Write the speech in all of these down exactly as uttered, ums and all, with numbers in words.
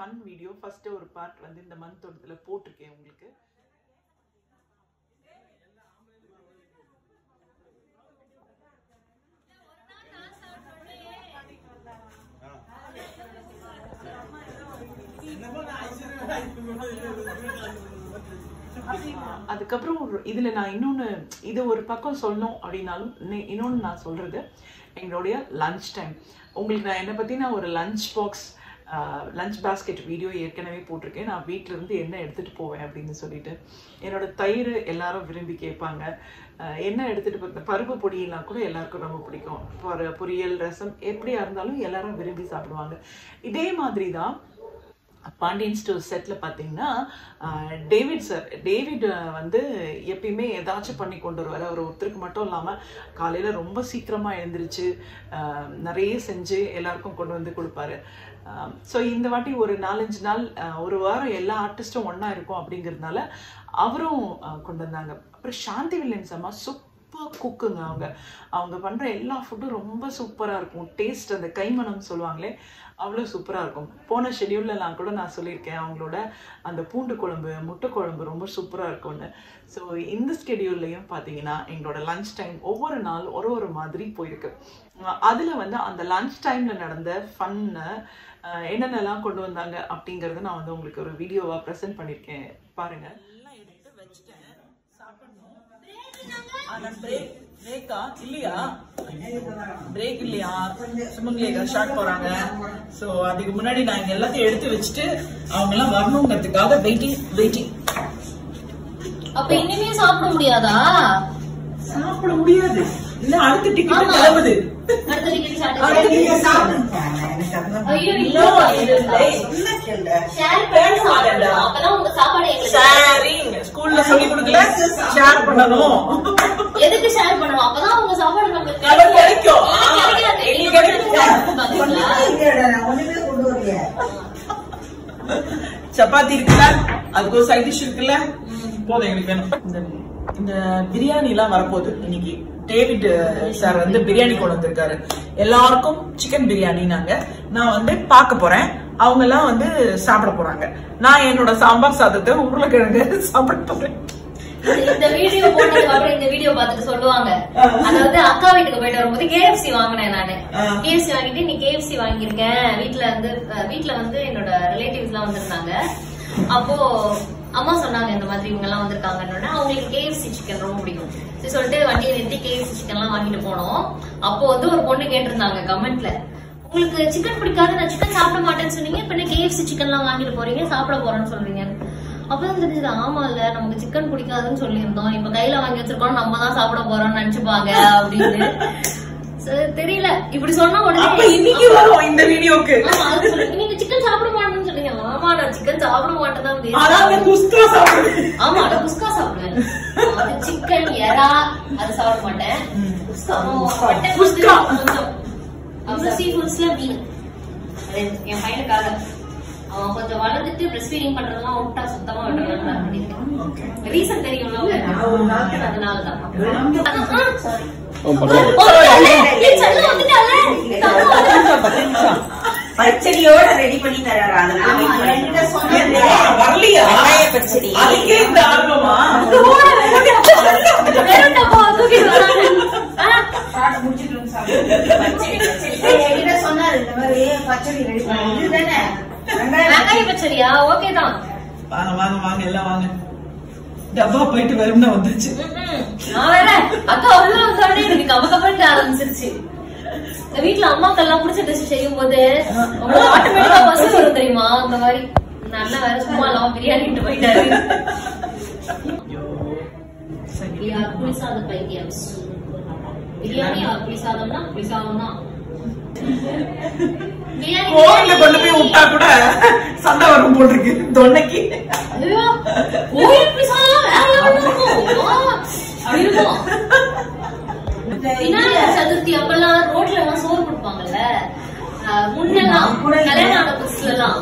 Fun video first ஒரு part வந்து இந்த மந்த் ஒருத்துல போட்டிருக்கேன் உங்களுக்கு. அதுக்கப்புறம் இதுல நான் இன்னொன்னு இது ஒரு பக்கம் சொல்லணும் அப்படின்னாலும் இன்னொன்னு நான் சொல்றது எங்களுடைய லஞ்ச் டைம். உங்களுக்கு நான் என்னை பத்தி நான் ஒரு lunch box lunch basket video ஏற்கனவே போட்டிருக்கேன். நான் வீட்டில இருந்து என்ன எடுத்துட்டு போவேன் அப்படின்னு சொல்லிட்டு என்னோட தயிர் எல்லாரும் விரும்பி கேட்பாங்க. என்ன எடுத்துட்டு போய் பருப்பு பொடியெல்லாம் கூட எல்லாருக்கும் ரொம்ப பிடிக்கும். பொரியல் ரசம் எப்படியா இருந்தாலும் எல்லாரும் விரும்பி சாப்பிடுவாங்க. இதே மாதிரி தான் பாண்டியன் ஸ்டோர் செட்ல பாத்தீங்கன்னா டேவிட் சார் டேவிட் வந்து எப்பயுமே ஏதாச்சும் பண்ணி கொண்டு வருவாரு. அவர் ஒருத்தருக்கு மட்டும் இல்லாம காலையில ரொம்ப சீக்கிரமா எழுந்திரிச்சு நிறைய செஞ்சு எல்லாருக்கும் கொண்டு வந்து கொடுப்பாரு. ஸோ இந்த வாட்டி ஒரு நாலஞ்சு நாள் ஒரு வாரம் எல்லா ஆர்டிஸ்டும் ஒன்னா இருக்கும் அப்படிங்கிறதுனால அவரும் கொண்டு வந்தாங்க. அப்புறம் சாந்தி வில்லியன்ஸ் அம்மா சூப்பர் குக்குங்க. அவங்க அவங்க பண்ற எல்லா ஃபுட்டும் ரொம்ப சூப்பரா இருக்கும். டேஸ்ட் அந்த கைமணம் சொல்லுவாங்களே அவ்வளோ சூப்பராக இருக்கும். போன ஷெடியூல்லாம் கூட நான் சொல்லியிருக்கேன் அவங்களோட அந்த பூண்டு குழம்பு முட்டை குழம்பு ரொம்ப சூப்பராக இருக்கும்னு. ஸோ இந்த ஸ்கெடியூல்லையும் பார்த்தீங்கன்னா எங்களோட லஞ்ச் டைம் ஒவ்வொரு நாள் ஒரு ஒரு மாதிரி போயிருக்கு. அதில் வந்து அந்த லஞ்ச் டைமில் நடந்த ஃபன்னு என்னென்னலாம் கொண்டு வந்தாங்க அப்படிங்கிறத நான் வந்து உங்களுக்கு ஒரு வீடியோவாக ப்ரெசென்ட் பண்ணியிருக்கேன் பாருங்க. எல்லாம் எடுத்து வச்சுட்டேன் சாப்பிடணும். ஆனால் பிரேக் பிரேக்கா இல்லையா பிரேக் இல்லையா சுமங்கலியா ஷார்ட் போறாங்க. சோ அதுக்கு முன்னாடி நான் இங்க எல்லாத்தையும் எடுத்து வச்சுட்டு அவங்க எல்லாம் வரணுங்கிறதுக்காக வெயிட்டிங் வெயிட்டிங். அப்ப இனிமே சாப்பிட முடியாதா? சாப்பிட முடியாது. இல்ல அடுத்த டிக்கெட் கிளம்புது. அடுத்த டிக்கெட் சாப்பிடுங்க. ஐயோ இல்ல ஷேர் பண்ணி சாப்பிடலாம். அப்பதான் உங்க சாப்பாடு எங்களுக்கு ஷேரிங் ஸ்கூல்ல சொல்லி கொடுக்கல. ஷேர் பண்ணணும். எதுக்கு ஷேர் பண்ணணும்? அப்பதான் உங்க சாப்பாடு நமக்கு கிடைக்கும். சப்பாத்தி இருக்குல்ல அதுக்கு சைட் டிஷ் இருக்குல்ல போதும் எங்களுக்கு வேணும். இந்த பிரியாணி எல்லாம் வரப்போகுது இன்னைக்கு. டேவிட் சார் வந்து பிரியாணி கொண்டு வந்திருக்காரு. எல்லாருக்கும் சிக்கன் பிரியாணி நாங்க நான் வந்து பார்க்க போறேன். அவங்க எல்லாம் வந்து சாப்பிட போறாங்க. நான் என்னோட சாம்பார் சாதத்தை உருளைக்கிழங்கு சாப்பிட போறேன். இந்த வீடியோ போட்டதுக்கு அப்புறம் இந்த வீடியோ பார்த்துட்டு சொல்லுவாங்க. அதாவது அக்கா வீட்டுக்கு போயிட்டு வரும்போது கேஎஃப்சி வாங்கினேன் நானு. கேஎஃப்சி வாங்கிட்டு நீ கேஎஃப்சி வாங்கியிருக்கேன். வீட்டுல வந்து வீட்டுல வந்து என்னோட ரிலேட்டிவ்ஸ் எல்லாம் வந்திருந்தாங்க. அப்போ அம்மா சொன்னாங்க இந்த மாதிரி இவங்க எல்லாம் வந்திருக்காங்கன்னு. அவங்களுக்கு கேஎஃப்சி சிக்கன் ரொம்ப பிடிக்கும். சரி சொல்லிட்டு வண்டியை நிறுத்தி கேஎஃப்சி சிக்கன் எல்லாம் வாங்கிட்டு போனோம். அப்போ வந்து ஒரு பொண்ணு கேட்டிருந்தாங்க கமெண்ட்ல, உங்களுக்கு சிக்கன் பிடிக்காது நான் சிக்கன் சாப்பிட மாட்டேன்னு சொன்னீங்க, இப்ப என்ன கேஎஃப்சி சிக்கன் எல்லாம் வாங்கிட்டு போறீங்க சாப்பிட போறேன்னு சொல்றீங்க. அப்பதான் தெரிஞ்சது ஆமா இல்ல நமக்கு சிக்கன் பிடிக்காதுன்னு சொல்லியிருந்தோம். இப்ப கையில வாங்கி வச்சிருக்கோம் நம்ம தான் சாப்பிட போறோம்னு நினைச்சுப்பாங்க அப்படின்னு தெரியல. இப்படி சொன்னா உடனே இன்னைக்கு வரும் இந்த வீடியோக்கு. நீங்க சிக்கன் சாப்பிட மாட்டேன்னு சொன்னீங்க. ஆமா நான் சிக்கன் சாப்பிட மாட்டேன் தான். ஆமா நான் குஸ்கா சாப்பிடுவேன். சிக்கன் எறா அது சாப்பிட மாட்டேன். அப்புறம் சீ ஃபுட்ஸ்ல மீன் என் பையனுக்காக அவன் கொஞ்சம் வளர்ந்துட்டு பிரஸ்ட் ஃபீடிங் பண்றதெல்லாம் விட்டா சுத்தமா விட்டுறேன். ரீசன் தெரியும்ல அதனாலதான். பச்சடியோட ரெடி பண்ணி தராரு. பச்சடி சொன்னாரு இந்த மாதிரி பச்சடி ரெடி பண்ணி தானே வெங்காய பச்சடியா? ஓகே தான். வாங்க வாங்க வாங்க எல்லாம் வாங்க. டப்பா போயிட்டு வரும்னா வந்துருச்சு. அக்கா உள்ள வந்தோடனே எனக்கு கவ கவன்னு ஆரம்பிச்சிருச்சு. வீட்டுல அம்மாக்கெல்லாம் பிடிச்ச டிஷ் செய்யும் போது ஆட்டோமேட்டிக்கா பசி வரும் தெரியுமா? அந்த மாதிரி நல்லா வேற சும்மா எல்லாம் பிரியாணிட்டு போயிட்டாரு. புளிசாத பைத்தியம். பிரியாணி புளிசாதம்னா புளிசாதம் தான். கோவில கொண்டு போய் விட்டா கூட சண்டை வரும் போட்டிருக்கு தொன்னைக்கு. விநாயகர் சதுர்த்தி அப்பெல்லாம் ரோட்ல எல்லாம் சோறு கொடுப்பாங்கல்ல. முன்னெல்லாம் கல்யாணம் ஆன புதுசுல எல்லாம்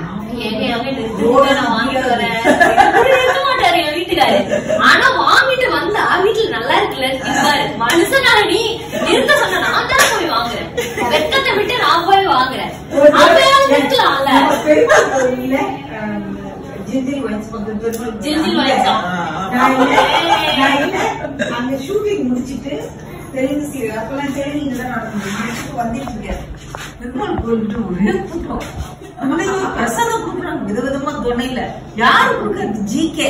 நான் வாங்கிட்டு வரேன் இருக்க மாட்டாரு என் வீட்டுக்காரு. ஆனா வாங்கிட்டு வந்தா வீட்டுல நல்லா இருக்குல்ல மனுஷனால நீ இருக்க சொன்ன நான் தான் போய் வாங்குறேன். வெக்கத்தை விட்டு நான் போய் வாங்குறேன். அப்பயாவது இருக்கலாம்ல பெருமாள் கோயில ஜிஞ்சில் வைஸ் பண்றது ஜிஞ்சில் வைஸ் அங்க ஷூட்டிங் முடிச்சிட்டு தெலுங்கு சீரியல் அப்பெல்லாம் ட்ரைனிங் தான் நடந்தது வந்துட்டு இருக்காரு பெருமாள் கோயில்ட்டு ஒரே கூட்டம் பிரசாதம் கொடுக்குறாங்க விதவிதமா துணையில யாரு கொடுக்கறது ஜிகே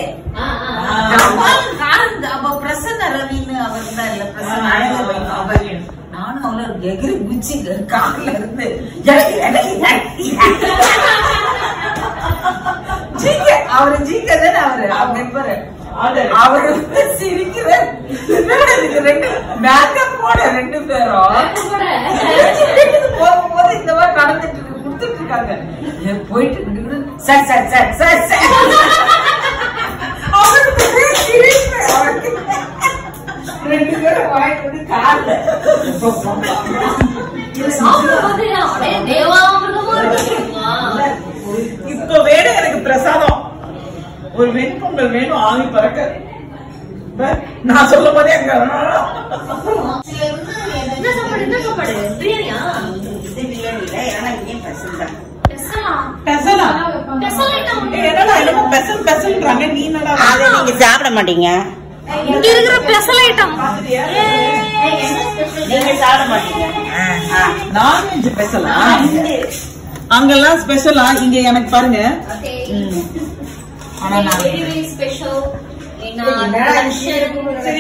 பிரசன்ன ரவின்னு அவர் தான் இல்ல பிரசன்ன அவர் நானும் அவள எகிரி குச்சி கால இருந்து ஜிகே அவரு ஜிகே தானே அவரு மெம்பரு அவரு சிரிக்கிற ரெண்டு மேக்கப் போட ரெண்டு பேரும் போகும்போது இந்த மாதிரி நடந்துட்டு கொடுத்துட்டு இருக்காங்க போயிட்டு sir sir sir sir sir ரெண்டு பேரும் வாங்கிட்டு வந்து கால இப்ப வேணும் எனக்கு பிரசாதம் ஒரு வெண்பொங்கல் வேணும் ஆவி பறக்க நான் சொல்லும் போதே அங்க நீங்க சாப்பிட மாட்டீங்க இங்க இருக்கிற ஸ்பெஷல் ஐட்டம் நீங்க சாப்பிட மாட்டீங்க நான்வெஜ் ஸ்பெஷலா அங்கெல்லாம் ஸ்பெஷலா இங்க எனக்கு பாருங்க ஆனா நான் வெரி ஸ்பெஷல் சரி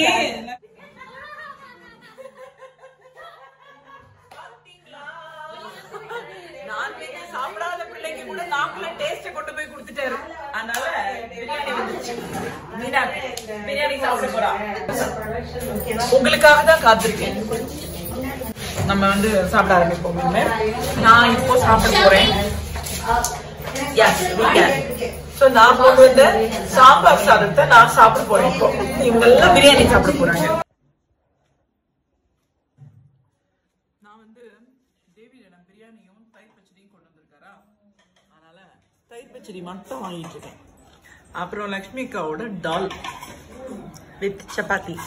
நான்வெஜ் சாப்பிடாத பிள்ளைக்கு கூட நாக்குல டேஸ்ட் கொண்டு போய் கொடுத்துட்டாரு. அதனால பிரியாணி வந்துச்சு. மீனா பிரியாணி சாப்பிட போறா. உங்களுக்காக தான் காத்திருக்கேன். நம்ம வந்து சாப்பிட ஆரம்பிப்போம். நான் இப்போ சாப்பிட போறேன். சோ நான் கொண்டு வந்த சாம்பார் சாதத்தை நான் சாப்பிட போறேன். இப்போ இவங்க எல்லாம் பிரியாணி சாப்பிட போறாங்க. நான் வந்து தேவியிடம் பிரியாணியும் தயிர் பச்சடியும் கொண்டு வந்திருக்காரா, அதனால தயிர் பச்சடி மட்டும் வாங்கிட்டு இருக்கேன். அப்புறம் லக்ஷ்மி அக்காவோட டால் வித் சப்பாத்தி.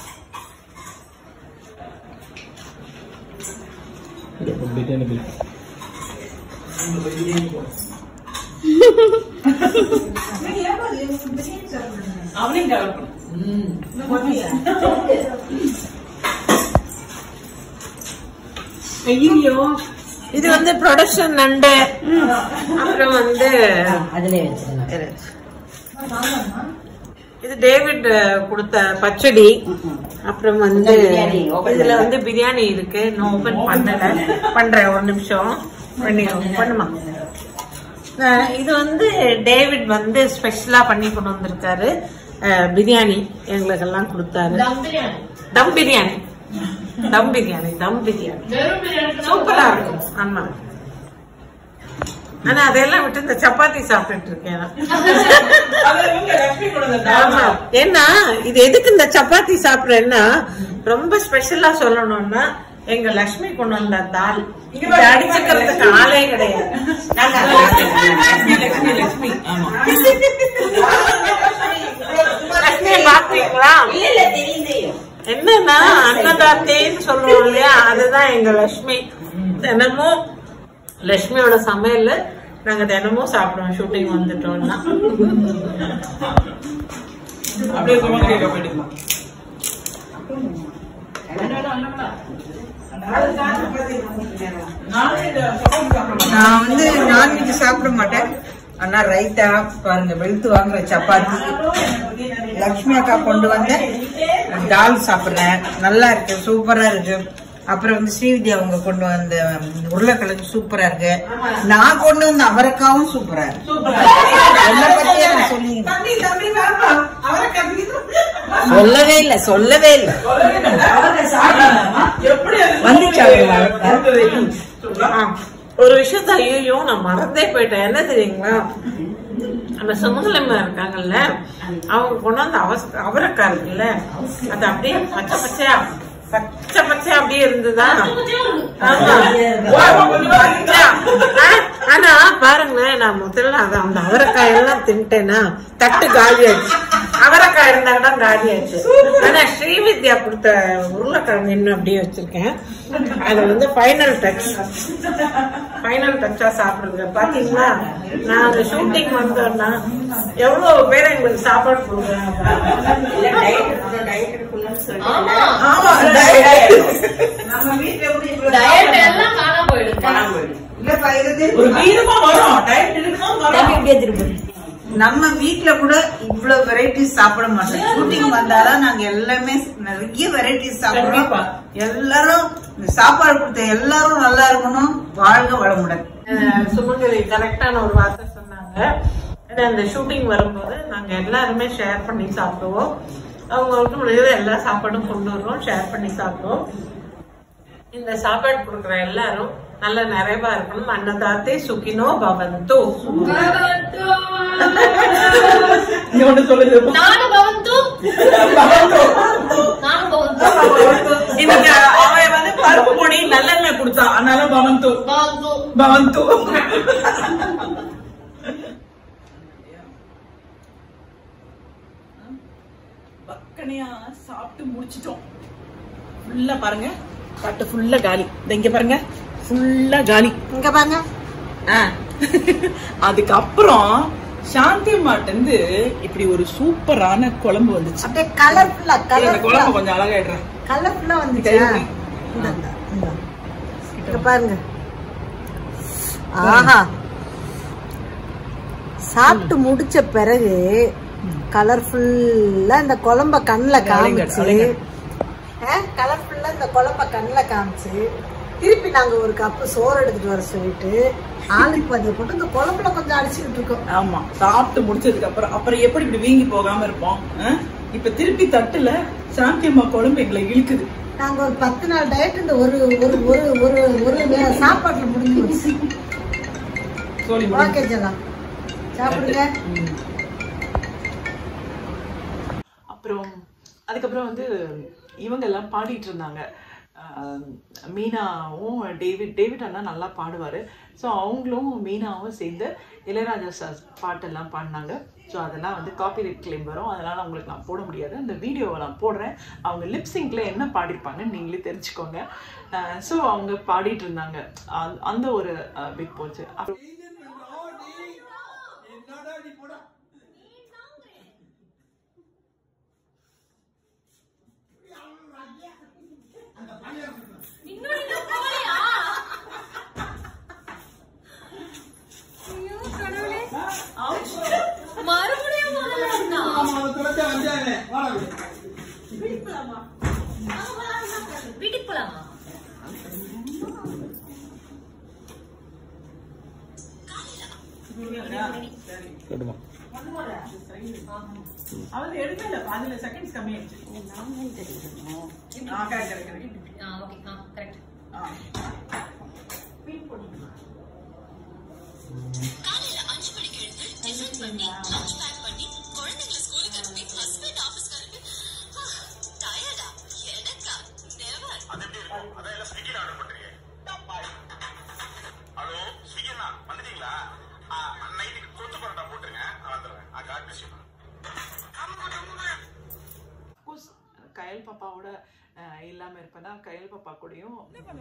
ஐயோ, இது வந்து ப்ரொடக்ஷன் நண்டு. அப்புறம் வந்து இது டேவிட் கொடுத்த பச்சடி. அப்புறம் வந்து இதுல வந்து பிரியாணி இருக்கு. இன்னும் ஓபன் பண்ணல, பண்றேன். ஒரு நிமிஷம் பண்ணி பண்ணுமா. இது வந்து டேவிட் வந்து ஸ்பெஷலா பண்ணி கொண்டு வந்திருக்காரு. பிரியாணி எங்களுக்கு எல்லாம் கொடுத்தாரு. தம் பிரியாணி, தம் பிரியாணி, தம் பிரியாணி சூப்பரா இருக்கும். ஆமா, ஆனா அதெல்லாம் விட்டு இந்த சப்பாத்தி சாப்பிட்டு இருக்கேன். ஆமா, ஏன்னா இது எதுக்கு இந்த சப்பாத்தி சாப்பிடுறேன்னா, ரொம்ப ஸ்பெஷலா சொல்லணும்னா எங்க லட்சுமி கொண்டு வந்த தால் அடிச்சுக்கிறதுக்கு ஆளே கிடையாது. லட்சுமி லட்சுமி பாத்தீங்களா? என்னன்னா அன்னதாத்தேன்னு சொல்றோம் இல்லையா, அதுதான் எங்க லட்சுமி. தினமும் லட்சுமியோட சமையல் நாங்க தினமும் சாப்பிடுவோம் ஷூட்டிங் வந்துட்டோம்னா. நான் வந்து நான்வெஜ் சாப்பிட மாட்டேன். ஆனா ரைத்தா பாருங்க, வெளுத்து வாங்குற சப்பாத்தி, லட்சுமி அக்கா கொண்டு வந்த தால் சாப்பிடுறேன். நல்லா இருக்கு, சூப்பரா இருக்கு. அப்புறம் வந்து ஸ்ரீவித்யா அவங்க கொண்டு வந்த உருளைக்கிழங்கு சூப்பரா இருக்கு. நான் கொண்டு வந்த அவரைக்காவும் சூப்பரா இருக்கு. என்ன பத்தியே நான் சொல்லி சொல்லவே இல்ல சொல்லவே இல்ல வந்துச்சா? ஒரு விஷயத்த ஐயோ நான் மறந்தே போயிட்டேன். என்ன தெரியுங்களா, அந்த சமூகலம்மா இருக்காங்கல்ல, அவங்க கொண்டு வந்து அவ அவரைக்காய் இருக்குல்ல, அது அப்படியே பச்சை பச்சையா பச்சை பச்சையா அப்படியே இருந்ததா. ஆனா பாருங்களேன், நான் முதல்ல அத அந்த அவரைக்காய் எல்லாம் தின்ட்டேன்னா தட்டு காலி ஆயிடுச்சு. அவரைக்காய் இருந்தாங்கன்னா காலி ஆயிடுச்சு. ஆனா ஸ்ரீவித்யா கொடுத்த உருளைக்கிழங்கு இன்னும் அப்படியே வச்சிருக்கேன். அது வந்து ஃபைனல் டச் ஃபைனல் டச்சா சாப்பிடுறது. பாத்தீங்களா, நான் அந்த ஷூட்டிங் வந்தோம்னா எவ்வளவு பேர் எங்களுக்கு சாப்பாடு கொடுக்குறேன். நம்ம வீட்டுல கூட இவ்வளவு வெரைட்டிஸ் சாப்பிட மாட்டோம். ஷூட்டிங் வந்தாதான் நாங்க எல்லாமே நிறைய வெரைட்டிஸ் சாப்பிடுவோம். எல்லாரும் சாப்பாடு கொடுத்த எல்லாரும் நல்லா இருக்கணும், வாழ்க வளமுடன். சுமங்கலி கரெக்டான ஒரு வார்த்தை சொன்னாங்க. அந்த ஷூட்டிங் வரும்போது நாங்க எல்லாருமே ஷேர் பண்ணி சாப்பிடுவோம். அவங்களுக்கு முடியாத எல்லா சாப்பாடும் கொண்டு வருவோம், ஷேர் பண்ணி சாப்பிடுவோம். இந்த சாப்பாடு கொடுக்குற எல்லாரும் நல்ல நிறைவா இருக்கணும். அன்னதாத்தே சுகினோ பவந்து. நானும் பவந்து. நானும் பவந்து. இன்னைக்கு அவன் வந்து பருப்பு பொடி நல்லெண்ணெய் குடுத்தான், அதனால பவந்து பவந்து பவந்து. பக்கனையா சாப்பிட்டு முடிச்சிட்டோம். ஃபுல்லா பாருங்க, தட்டு ஃபுல்லா காலி. இங்க பாருங்க, ஃபுல்லா காலி. இங்க பாருங்க. அதுக்கப்புறம் சாந்தி அம்மாட்ட இருந்து இப்படி ஒரு சூப்பரான குழம்பு வந்துச்சு. அப்படியே கலர்ஃபுல்லா கலர் குழம்பு கொஞ்சம் அழகாயிடுறேன். கலர்ஃபுல்லா வந்துச்சு. இங்க பாருங்க. ஆஹா, சாப்பிட்டு முடிச்ச பிறகு கலர்ஃபுல்லா இந்த குழம்ப கண்ணுல காமிச்சு கலர்ஃபுல்லா இந்த குழம்ப கண்ணுல காமிச்சு திருப்பி நாங்க ஒரு கப்பு சோறு எடுத்துட்டு வர சொல்லிட்டு ஆளுக்கு பதிய போட்டு இந்த குழம்புல கொஞ்சம் அடிச்சுக்கிட்டு இருக்கோம். ஆமா, சாப்பிட்டு முடிச்சதுக்கு அப்புறம் அப்புறம் எப்படி இப்படி வீங்கி போகாம இருப்போம். இப்ப திருப்பி தட்டுல சாந்தி அம்மா குழம்பு எங்களை இழுக்குது. நாங்க ஒரு பத்து நாள் டயட் இந்த ஒரு ஒரு ஒரு ஒரு சாப்பாட்டுல முடிஞ்சு வச்சு சாப்பிடுங்க. அப்புறம் அதுக்கப்புறம் வந்து இவங்க எல்லாம் பாடிட்டு இருந்தாங்க. மீனாவும் டேவிட் டேவிட் அண்ணா நல்லா பாடுவார். ஸோ அவங்களும் மீனாவும் சேர்ந்து இளையராஜா சார் பாட்டெல்லாம் பாடினாங்க. ஸோ அதெல்லாம் வந்து காப்பிரைட் கிளைம் வரும், அதனால் அவங்களுக்கு நான் போட முடியாது. அந்த வீடியோவை நான் போடுறேன். அவங்க லிப்ஸிங்கில் என்ன பாடிருப்பாங்கன்னு நீங்களே தெரிஞ்சுக்கோங்க. ஸோ அவங்க பாடிட்டு இருந்தாங்க. அந்த ஒரு பிக் போச்சு. வீட்டுக்கு போலாமா? அவன் எடுக்கல, பாதியில செகண்ட்ஸ் கம்மியாச்சு. காலையில அஞ்சு மணிக்கு எழுந்து டிஃபன் பண்ணி லஞ்ச் பேக் பண்ணி குழந்தைங்களை ஸ்கூலுக்கு அனுப்பி ஹஸ்பண்ட் ஆபீஸ்காரங்க டயர்டா எனக்கா நெவர். அது எப்படி இருக்கும்? அதான் எல்லாம் ஸ்விக்கி ஆர்டர் பண்றீங்க. ஹலோ ஸ்விக்கி அண்ணா வந்துட்டீங்களா? நைட்டுக்கு கொத்து பரோட்டா போட்டுருங்க, நான் வந்துடுறேன். Ah god bless you. Kayal பாப்பாவோட இல்லாம இருப்பேன்னா கயல் பாப்பா கூடயும்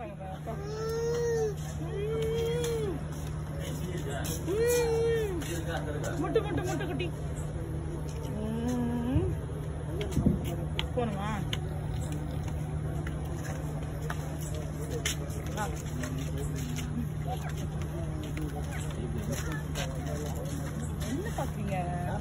முட்டு முட்டு முட்டு குட்டி போணுமா? என்ன பாக்குறீங்க?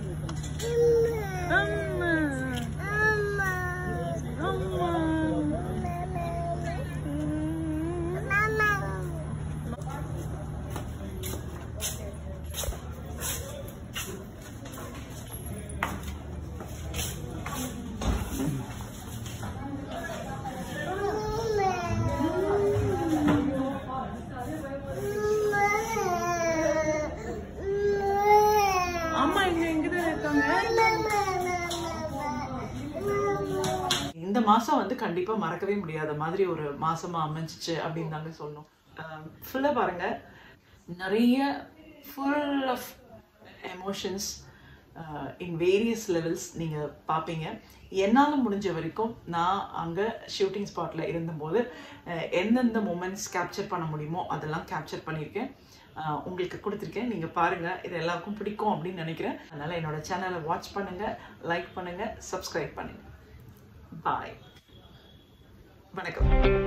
இந்த மாசம் வந்து கண்டிப்பா மறக்கவே முடியாத மாதிரி ஒரு மாசமா அமைஞ்சிச்சு அப்படின்னு தாங்க சொல்லணும். ஃபுல்லா பாருங்க, நிறைய full of emotions in various levels நீங்கள் பார்ப்பீங்க. என்னால் முடிஞ்ச வரைக்கும் நான் அங்கே ஷூட்டிங் ஸ்பாட்டில் இருந்தபோது எந்தெந்த மூமெண்ட்ஸ் கேப்சர் பண்ண முடியுமோ அதெல்லாம் கேப்சர் பண்ணியிருக்கேன், உங்களுக்கு கொடுத்துருக்கேன். நீங்கள் பாருங்கள், இது எல்லாருக்கும் பிடிக்கும் அப்படின்னு நினைக்கிறேன். அதனால் என்னோட சேனலை வாட்ச் பண்ணுங்கள், லைக் பண்ணுங்கள், சப்ஸ்கிரைப் பண்ணுங்கள். பாய், வணக்கம்.